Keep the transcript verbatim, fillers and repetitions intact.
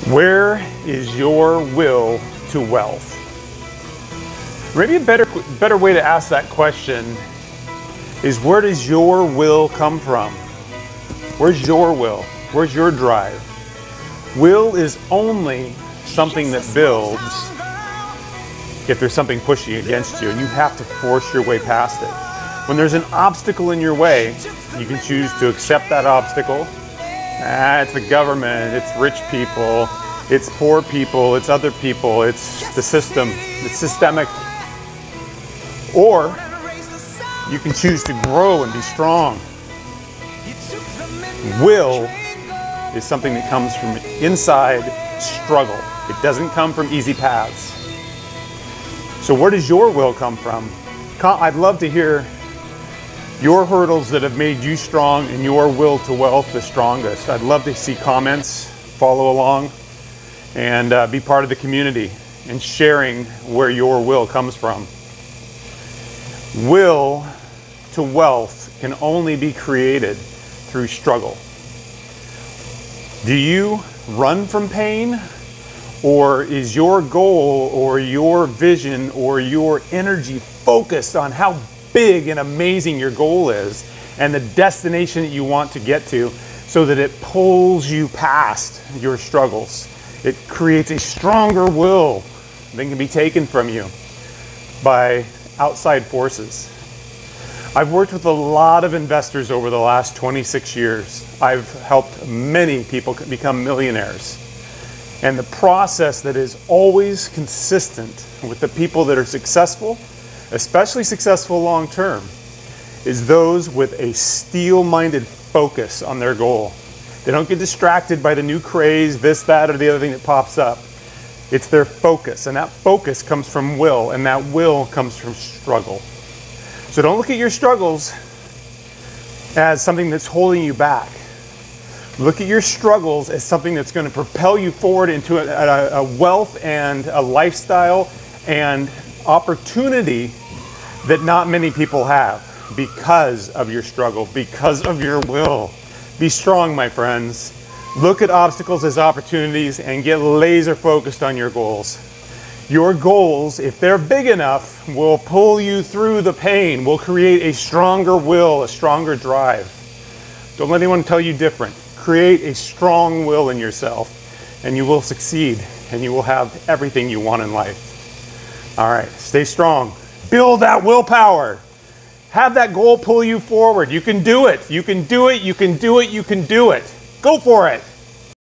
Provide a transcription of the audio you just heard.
Where is your will to wealth? Maybe a better, better way to ask that question is, where does your will come from? Where's your will? Where's your drive? Will is only something that builds if there's something pushing against you, and you have to force your way past it. When there's an obstacle in your way, you can choose to accept that obstacle. Ah, it's the government, it's rich people, it's poor people, it's other people, it's the system, it's systemic. Or you can choose to grow and be strong. Will is something that comes from inside struggle. It doesn't come from easy paths. So where does your will come from? I'd love to hear your hurdles that have made you strong and your will to wealth the strongest. I'd love to see comments, follow along, and uh, be part of the community and sharing where your will comes from. Will to wealth can only be created through struggle. Do you run from pain? Or is your goal or your vision or your energy focused on how big and amazing your goal is and the destination that you want to get to, so that it pulls you past your struggles? It creates a stronger will than can be taken from you by outside forces. I've worked with a lot of investors over the last twenty-six years. I've helped many people become millionaires. And the process that is always consistent with the people that are successful, especially successful long term, is those with a steel-minded focus on their goal. They don't get distracted by the new craze, this, that, or the other thing that pops up. It's their focus, and that focus comes from will, and that will comes from struggle. So don't look at your struggles as something that's holding you back. Look at your struggles as something that's going to propel you forward into a, a, a wealth and a lifestyle and opportunity that not many people have because of your struggle, because of your will. Be strong, my friends. Look at obstacles as opportunities and get laser focused on your goals. Your goals, if they're big enough, will pull you through the pain, will create a stronger will, a stronger drive. Don't let anyone tell you different. Create a strong will in yourself, and you will succeed, and you will have everything you want in life. All right, stay strong. Build that willpower. Have that goal pull you forward. You can do it. You can do it. You can do it. You can do it. Go for it.